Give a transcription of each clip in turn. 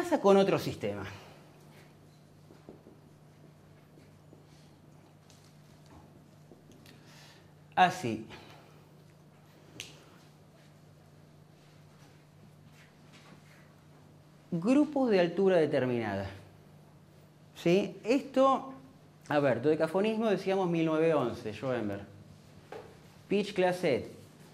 pasa con otro sistema? Así. Grupos de altura determinada. ¿Sí? Esto, a ver, dodecafonismo decíamos 1911, Schoenberg. Pitch Classet.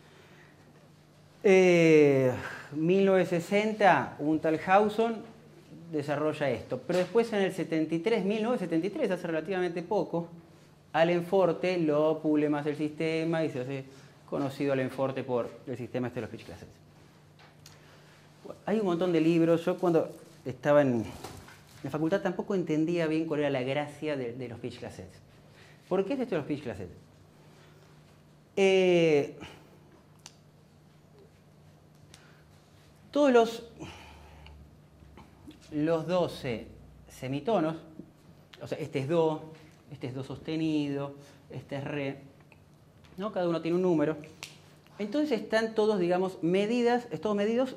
1960, un tal Hauson desarrolla esto. Pero después en el 73, 1973, hace relativamente poco, Allen Forte lo pule más el sistema y se hace conocido Allen Forte por el sistema este de los Pitch Classets. Hay un montón de libros. Yo cuando estaba en la facultad tampoco entendía bien cuál era la gracia de los Pitch Classets. ¿Por qué es esto de los Pitch Classets? Todos los 12 semitonos, o sea, este es Do, este es Do sostenido, este es Re, ¿no? Cada uno tiene un número. Entonces están todos, digamos, todos medidos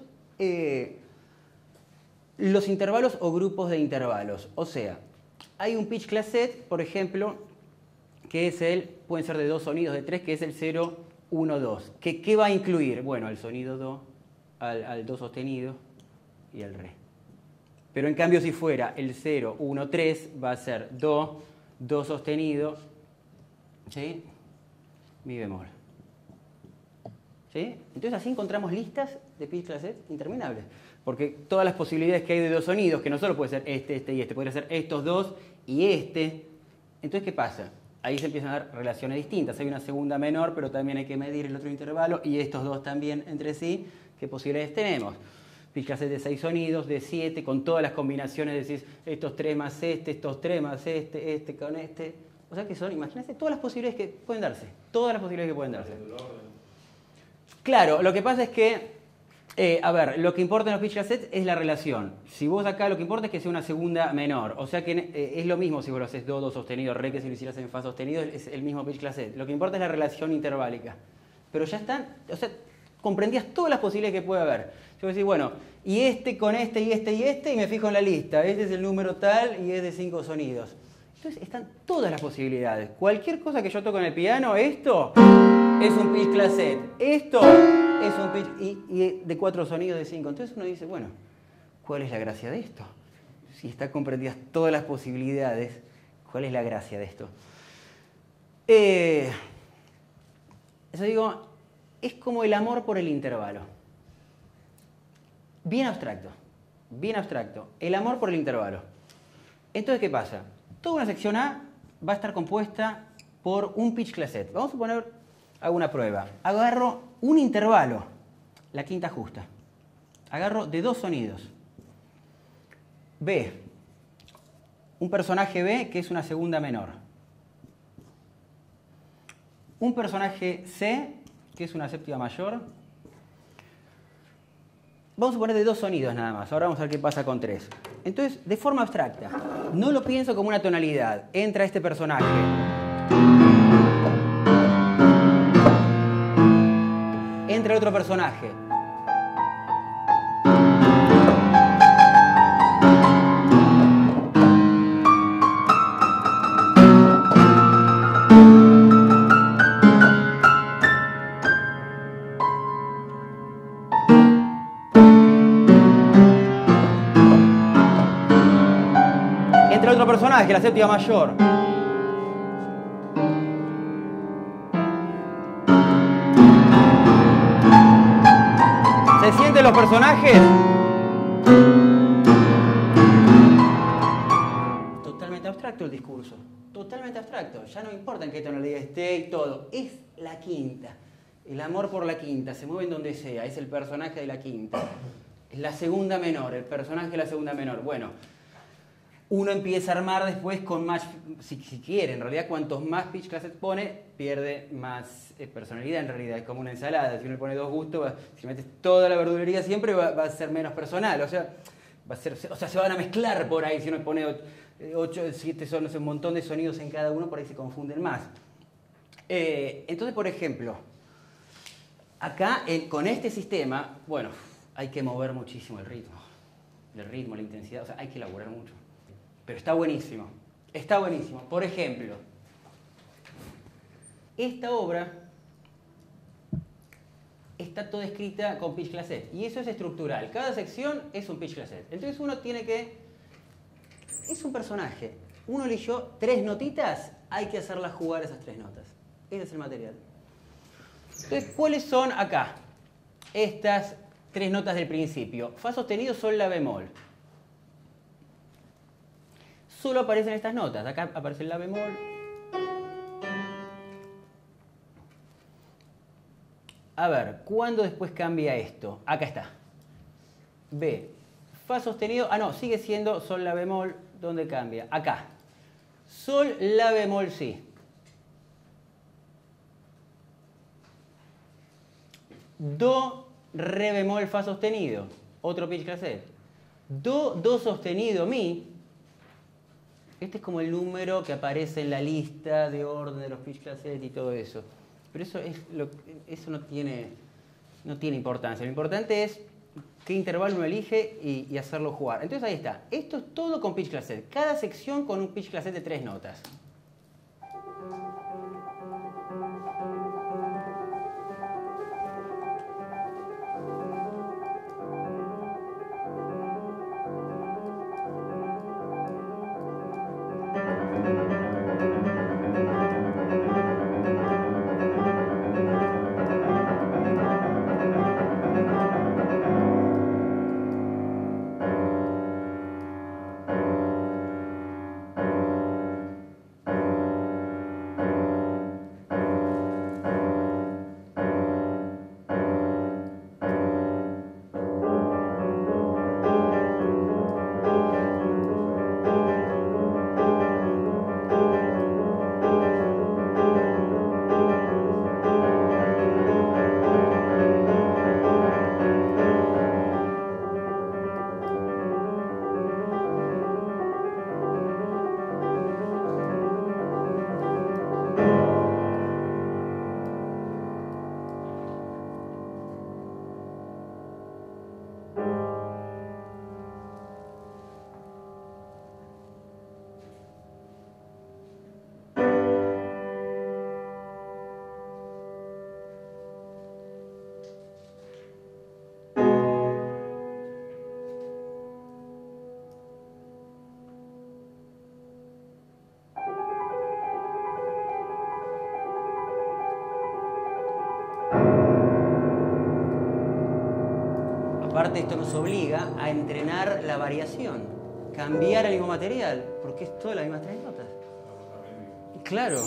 los intervalos o grupos de intervalos. O sea, hay un pitch classet, por ejemplo, que es pueden ser de 2 sonidos, de 3, que es el 0, 1, 2. ¿Qué va a incluir? Bueno, al sonido Do, al Do sostenido y al Re. Pero en cambio, si fuera el 0, 1, 3, va a ser Do, Do sostenido, ¿sí? Mi bemol. ¿Sí? Entonces así encontramos listas de pitch classet interminables. Porque todas las posibilidades que hay de dos sonidos, que no solo puede ser este y este, podría ser estos dos y este. Entonces, ¿qué pasa? Ahí se empiezan a dar relaciones distintas. Hay una segunda menor, pero también hay que medir el otro intervalo y estos dos también entre sí. ¿Qué posibilidades tenemos? Pitch classet de 6 sonidos, de 7, con todas las combinaciones, decís estos 3 más estos 3 más este con este. O sea que son, imagínense, todas las posibilidades que pueden darse. Todas las posibilidades que pueden darse. Claro, lo que pasa es que, a ver, lo que importa en los pitch classets es la relación. Si vos acá lo que importa es que sea una segunda menor. O sea que es lo mismo si vos lo haces do, do sostenido, re, que si lo hicieras en fa sostenido, es el mismo pitch classet. Lo que importa es la relación interválica. Pero ya están, o sea, comprendías todas las posibilidades que puede haber. Yo voy a decir, bueno, y este con este y este y este, y me fijo en la lista. Este es el número tal y es de 5 sonidos. Entonces están todas las posibilidades. Cualquier cosa que yo toco en el piano, esto es un pitch classet. Esto es un pitch y de 4 sonidos de 5. Entonces uno dice, bueno, ¿cuál es la gracia de esto? Si está comprendidas todas las posibilidades, ¿cuál es la gracia de esto? Eso digo, es como el amor por el intervalo. Bien abstracto, bien abstracto. El amor por el intervalo. Entonces, ¿qué pasa? Toda una sección A va a estar compuesta por un pitch classet. Vamos a poner, hago una prueba. Agarro un intervalo, la quinta justa. Agarro de 2 sonidos. B, un personaje B que es una segunda menor. Un personaje C que es una séptima mayor. Vamos a poner de 2 sonidos nada más. Ahora vamos a ver qué pasa con 3. Entonces, de forma abstracta, no lo pienso como una tonalidad. Entra este personaje. Entra el otro personaje. Personaje, la séptima mayor. ¿Se sienten los personajes? Totalmente abstracto el discurso. Totalmente abstracto. Ya no importa en qué tonalidad esté y todo. Es la quinta. El amor por la quinta. Se mueve en donde sea. Es el personaje de la quinta. Es la segunda menor. El personaje de la segunda menor. Bueno. Uno empieza a armar después con más, si quiere, en realidad cuantos más pitch classets pone, pierde más personalidad en realidad, es como una ensalada, si uno le pone 2 gustos, si metes toda la verdulería siempre va a ser menos personal, o sea, se van a mezclar por ahí, si uno pone 8, 7 sonos, un montón de sonidos en cada uno, por ahí se confunden más. Entonces, por ejemplo, acá con este sistema, bueno, hay que mover muchísimo el ritmo. el ritmo, la intensidad, o sea, hay que elaborar mucho. Pero está buenísimo, está buenísimo. Por ejemplo, esta obra está toda escrita con pitch classet y eso es estructural. Cada sección es un pitch classet. Entonces uno tiene que... Es un personaje. Uno eligió 3 notitas, hay que hacerlas jugar esas 3 notas. Ese es el material. Entonces, ¿cuáles son acá? Estas 3 notas del principio. Fa sostenido, sol, la bemol. Solo aparecen estas notas. Acá aparece el la bemol. A ver, ¿cuándo después cambia esto? Acá está. B. Fa sostenido. Ah, no, sigue siendo sol, la bemol. ¿Dónde cambia? Acá. Sol, la bemol, sí. Do, re bemol, fa sostenido. Otro pitch classet. Do sostenido, mi. Este es como el número que aparece en la lista de orden de los pitch classet y todo eso. Pero eso no tiene importancia. Lo importante es qué intervalo uno elige y hacerlo jugar. Entonces ahí está. Esto es todo con pitch classet. Cada sección con un pitch classet de 3 notas. Aparte, esto nos obliga a entrenar la variación, cambiar el mismo material, porque es todas las mismas 3 notas. Claro.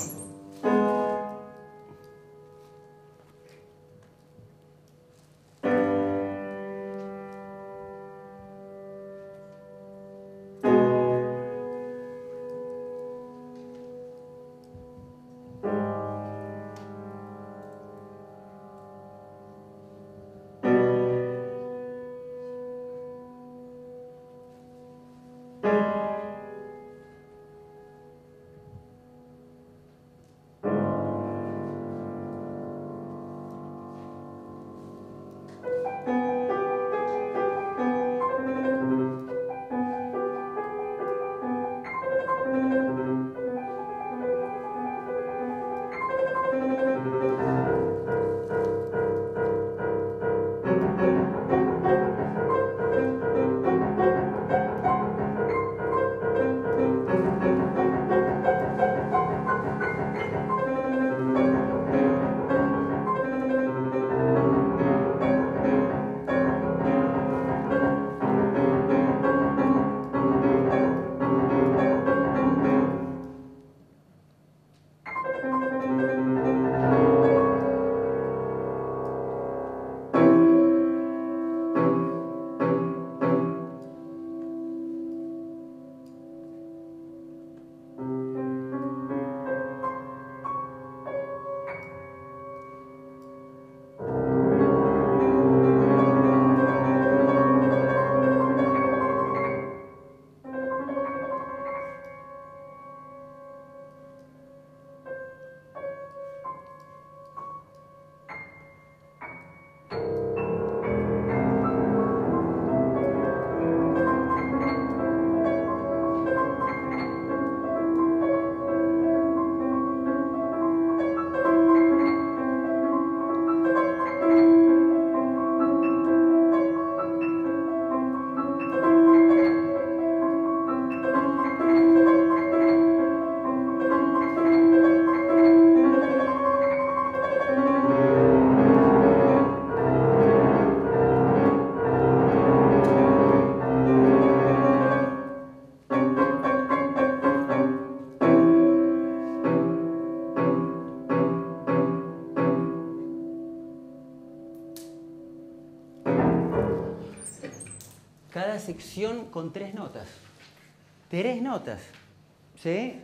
cada sección con 3 notas. 3 notas. ¿Sí?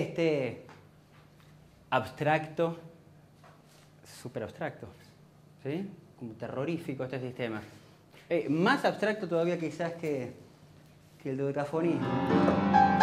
Abstracto, súper abstracto. ¿Sí? Como terrorífico este sistema. Más abstracto todavía quizás que el dodecafonismo.